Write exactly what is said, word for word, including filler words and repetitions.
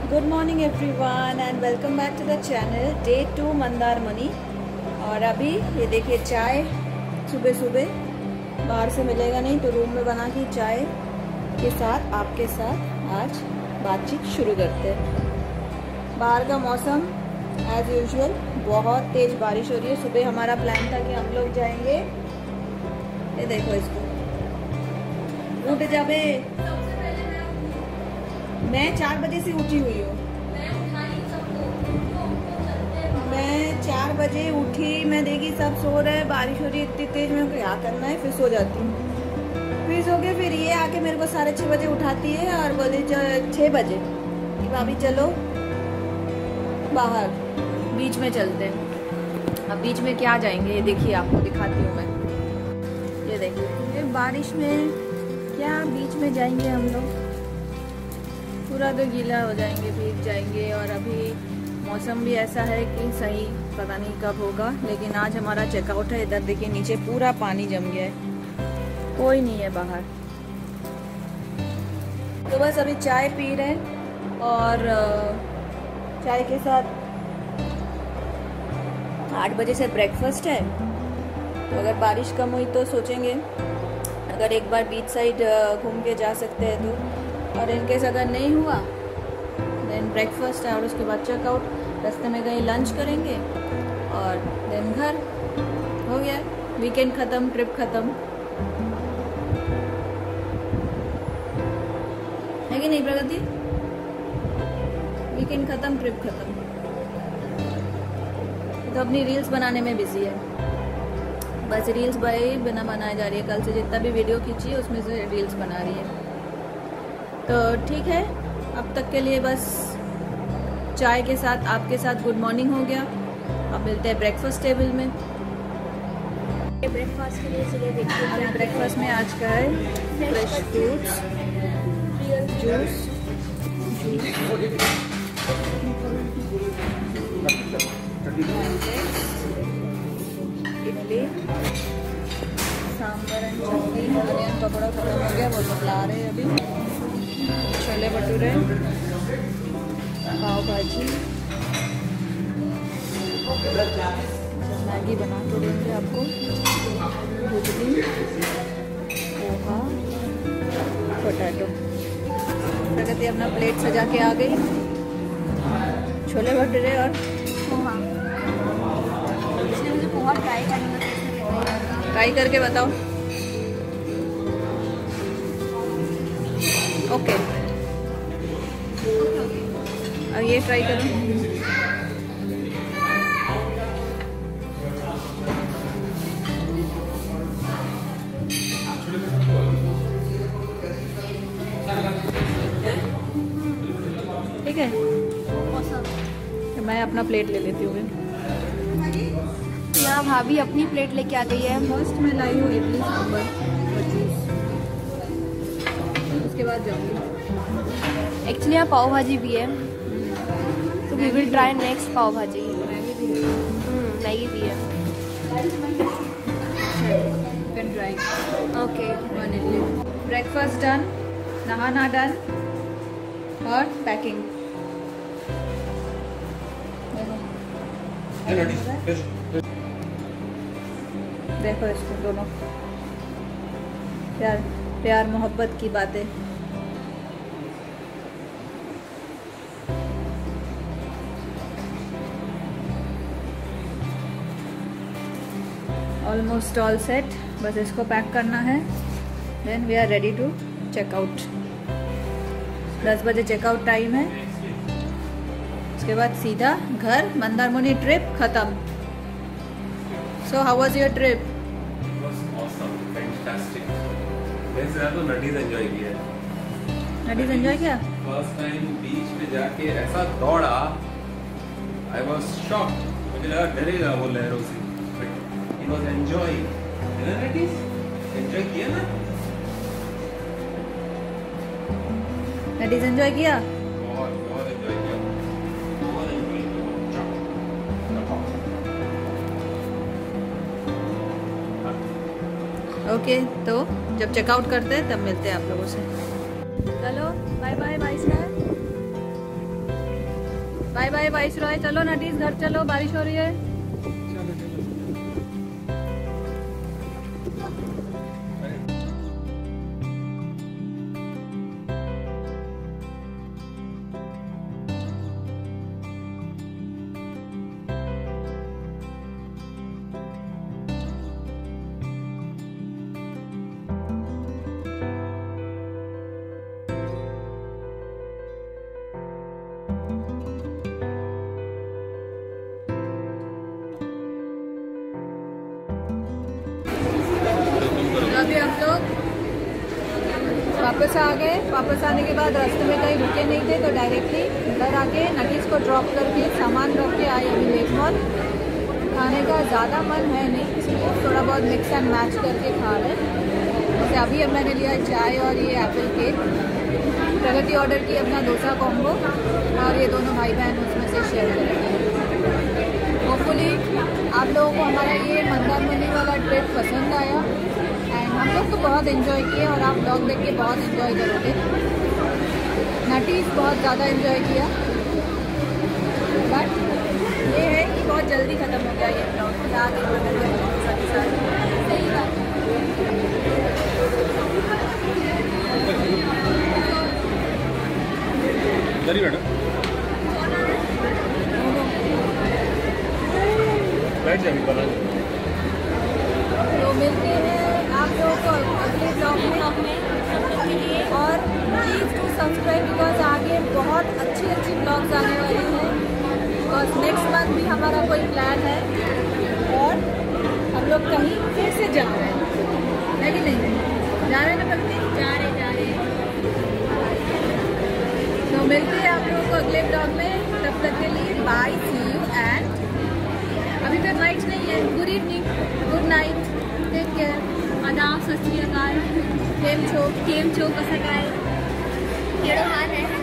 Good morning everyone and welcome back to the channel day two Mandarmani. और अभी ये देखिए चाय सुबह सुबह बाहर से मिलेगा नहीं तो रूम में बना के चाय के साथ आपके साथ आज बातचीत शुरू करते हैं। बाहर का मौसम एज यूजुअल बहुत तेज बारिश हो रही है। सुबह हमारा प्लान था कि हम लोग जाएंगे, ये देखो इसको उठ जाबे। मैं चार बजे से उठी हुई हूँ। मैं चार बजे उठी, मैं देखी सब सो रहे हैं, बारिश हो रही है इतनी तेज, मैं क्या करना है, फिर सो जाती हूँ। फिर सो के फिर ये आके मेरे को साढ़े छः बजे उठाती है और बोली छः बजे कि भाभी चलो बाहर बीच में चलते हैं। अब बीच में क्या जाएंगे ये देखिए, आपको दिखाती हूँ मैं। ये देखिए बारिश में क्या बीच में जाएंगे हम लोग, पूरा तो गीला हो जाएंगे, भीग जाएंगे। और अभी मौसम भी ऐसा है कि सही पता नहीं कब होगा, लेकिन आज हमारा चेकआउट है। इधर देखिए नीचे पूरा पानी जम गया है, कोई नहीं है बाहर। तो बस अभी चाय पी रहे हैं और चाय के साथ आठ बजे से ब्रेकफास्ट है। तो अगर बारिश कम हुई तो सोचेंगे अगर एक बार बीच साइड घूम के जा सकते हैं तो, और इनकेस अगर नहीं हुआ देन ब्रेकफास्ट है और उसके बाद चेकआउट। रास्ते में कहीं लंच करेंगे और देन घर। हो गया वीकेंड ख़त्म, ट्रिप ख़त्म, है कि नहीं प्रगति? वीकेंड ख़त्म, ट्रिप ख़त्म। तो अपनी रील्स बनाने में बिजी है, बस रील्स भाई बिना बनाए जा रही है। कल से जितना भी वीडियो खींची है उसमें से रील्स बना रही है। तो ठीक है, अब तक के लिए बस चाय के साथ आपके साथ गुड मॉर्निंग हो गया। अब मिलते हैं ब्रेकफास्ट टेबल में। ब्रेकफास्ट के लिए चलिए देखिए हमारे ब्रेकफास्ट में आज का है fresh fruits, juice, idli, sambar and chutney. Onion pakora खत्म हो गया, वो लोग ला रहे हैं अभी। छोले भटूरे, पाव भाजी, मैगी बना के देंगे आपको, भुजली, पोहा, पोटैटो। प्रगति अपना प्लेट सजा के आ गई। छोले भटूरे और पोहा। इसलिए मुझे पोहा ट्राई करना है। ट्राई करके बताओ। ओके अब ये ट्राई करो। ठीक है, तो मैं अपना प्लेट ले लेती हूँ। यहाँ भाभी अपनी प्लेट लेके आ गई है। फर्स्ट मैं लाई हूँ इडली सांभर और जूस, उसके बाद जाऊँगी। एक्चुअली यहाँ पाव भाजी भी है, तो we will try next pav bhaji. Maggi भी है, मैगी भी है। Can try. Okay, one idli. Breakfast done, नहाना डन और पैकिंग। देखो इसको दोनों, प्यार प्यार मोहब्बत की बातें। ऑलमोस्ट ऑल सेट, बस इसको पैक करना है। Then we are ready to checkout. दस बजे चेकआउट टाइम है, उसके बाद सीधा घर। मंदारमनी ट्रिप खत्म। So how was your trip? तो नडीज एंजॉय किया। नडीज एंजॉय किया? फर्स्ट टाइम बीच में जाके ऐसा दौड़ा, आई वाज शॉक्ड। मुझे लगा डरेगा वो लहरों से, बट ही वाज एंजॉयिंग। नडीज एंजॉय किया ना? नडीज एंजॉय किया? बहुत बहुत एंजॉय किया, बहुत एंजॉय किया। ओके, तो जब चेकआउट करते हैं तब मिलते हैं आप लोगों से। चलो bye bye bye star. Bye bye Viceroy. चलो नटीज घर चलो, बारिश हो रही है। अभी हम लोग वापस आ गए। वापस आने के बाद रास्ते में कहीं रुके नहीं थे, तो डायरेक्टली घर आके नटीज को ड्रॉप करके सामान रख के आए अभी लेक मॉल। खाने का ज़्यादा मन है नहीं, इसलिए थोड़ा बहुत मिक्स एंड मैच करके खा रहे। जैसे अभी अब मैंने लिया चाय और ये एप्पल केक। प्रगति ऑर्डर की अपना डोसा कॉम्बो, और ये दोनों भाई बहन उसमें से शेयर करेंगे। होपफुली आप लोगों को हमारा ये मंदारमनी वाला ट्रिप पसंद आया, एंड हम लोग तो बहुत एंजॉय किए और आप ब्लॉग देख के बहुत एंजॉय करोगे। नटीज बहुत ज़्यादा एंजॉय किया, बट ये है कि बहुत जल्दी ख़त्म हो गया ये ब्लॉग। क्या सही बात तो मिलते हैं आप लोगों को अगले ब्लॉग में, और प्लीज़ टू सब्सक्राइब, बिकॉज आगे बहुत अच्छी अच्छी ब्लॉग्स आने वाली हैं। बिकॉज नेक्स्ट मंथ भी हमारा कोई प्लान है और हम लोग कहीं फिर से जा रहे हैं, है कि नहीं? जा रहे हैं ना बल्कि जा रहे जा रहे तो मिलते हैं आप लोगों को अगले ब्लॉग में। तब तक के लिए बाय, सी यू, एंड अभी तक नाइट नहीं है, good evening, good night, take care, आदाब, सत श्री अकाल, केम छो केम छो कसं काय, केड़ो हाल है।